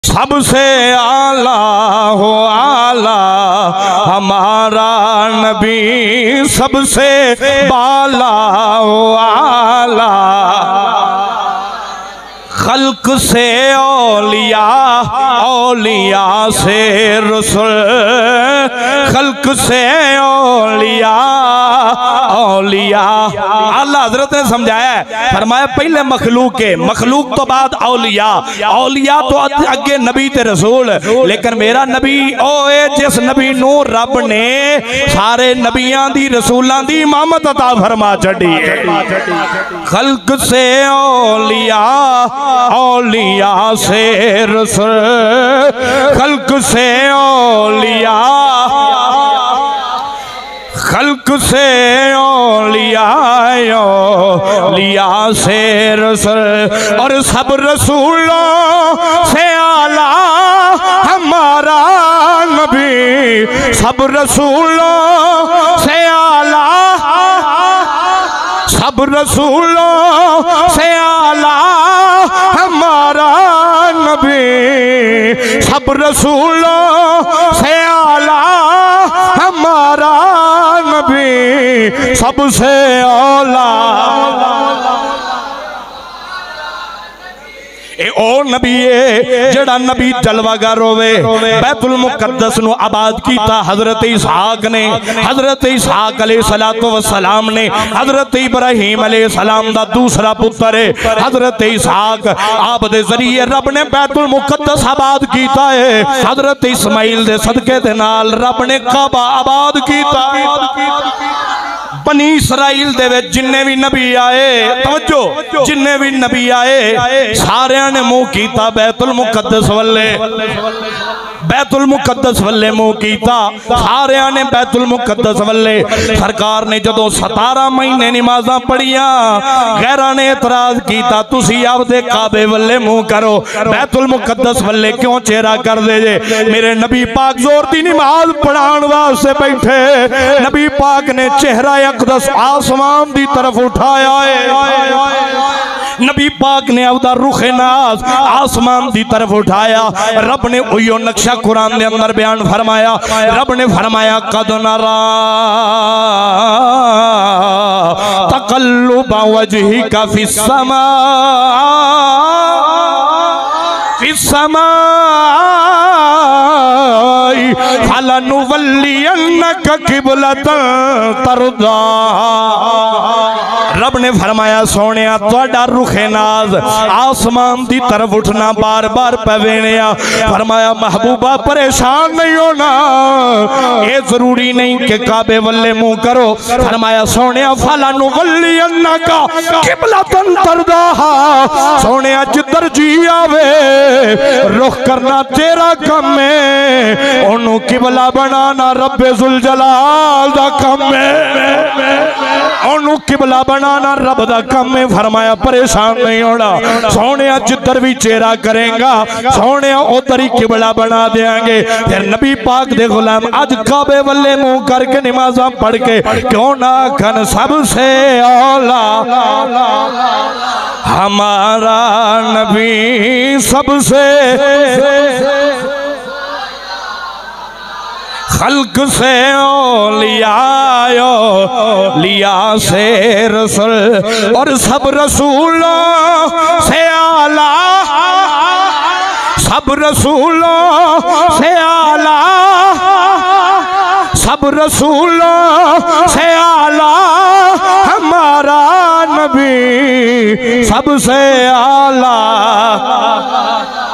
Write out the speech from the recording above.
سب سے اعلیٰ ہو اعلیٰ ہمارا نبی، سب سے بالا ہو اعلیٰ خلق سے اولیاء، اولیاء سے رسول، خلق سے اولیاء، اولیاء۔ اللہ حضرت نے سمجھایا ہے، فرمایا پہلے مخلوق کے، مخلوق تو بعد اولیاء، اولیاء تو اگے نبی تے رسول، لیکن میرا نبی او اے جس نبی نو رب نے سارے نبیان دی رسولان دی امامت عطا فرما چھڑی ہے۔ خلق سے اولیاء، اولیاء سے رسول، خلق سے اولیاء، خلق سے اولیاء، اولیاء سے رسول، اور سب رسولوں سے اعلیٰ ہمارا نبی، سب رسولوں سے اعلیٰ، سب رسولوں سے اعلیٰ ہمارا نبی، سب رسولوں سے اعلیٰ ہمارا نبی، سب سے اعلیٰ۔ اے او نبی ہے جڑا نبی جلوہ گر ہوئے، بیت المقدس نو آباد کیتا حضرت اسحاق نے، حضرت اسحاق علیہ السلام نے، حضرت ابراہیم علیہ السلام دا دوسرا پتر ہے حضرت اسحاق، آپ دے ذریعے رب نے بیت المقدس آباد کیتا ہے، حضرت اسماعیل دے صدقے دے نال رب نے کعبہ آباد کیتا ہے۔ بنی اسرائیل دے وچ جننے بھی نبی آئے، توجہ، جننے بھی نبی آئے سارے نے منہ کیتا بیت المقدس والے، بیت المقدس والے منہ کیتا، سارے نے بیت المقدس والے۔ سرکار نے جدو 17 مہینے نمازاں پڑھیاں، غیرہ نے اعتراض کیتا تسی آپ دے کعبے والے منہ کرو، بیت المقدس والے کیوں چہرہ کر دے جے؟ میرے نبی پاک زور دی نماز پڑھان واسطے بیٹھے، نبی پاک نے چہرہ اقدس آسمان دی طرف اٹھایا ہے، نبی پاک نے اودہ رخ ناز آسمان دی طرف اٹھایا، رب نے اویو نقشہ قرآن دے اندر بیان فرمایا، رب نے فرمایا قد نرا تقلب وجہک فی السماء، فی السماء فلنولینک قبلۃ ترضیٰ۔ رب نے فرمایا سونیا توڑا رخ ناز آسمان دی طرف اٹھنا بار بار پوینیا، فرمایا محبوبہ پریشان نہیں ہونا، یہ ضروری نہیں کہ کعبے والے منہ کرو، فرمایا سونیا فَلَنُوَلِّيَنَّكَ قِبْلَةً تَرْضَاهَا، سونیا جدر جی آوے رخ کرنا تیرا کم ہے، انہوں قبلہ بنانا رب ذوالجلال دا کم ہے، انہوں قبلہ بنانا رب دا کم میں۔ فرمایا پریشان نہیں ہونا، سونیا جدر بھی چہرہ کریں گا سونیا ادھر ہی قبلہ بنا دیں گے۔ پھر نبی پاک دے غلام آج کعبے والے منہ کر کے نمازاں پڑھ کے کیوں نہ کھن سب سے اولا ہمارا نبی، سب سے خلق سے اولیاء، اولیاء سے رسول، اور سب رسولوں سے اعلیٰ، سب رسولوں سے اعلیٰ، سب رسولوں سے اعلیٰ ہمارا نبی، سب سے اعلیٰ۔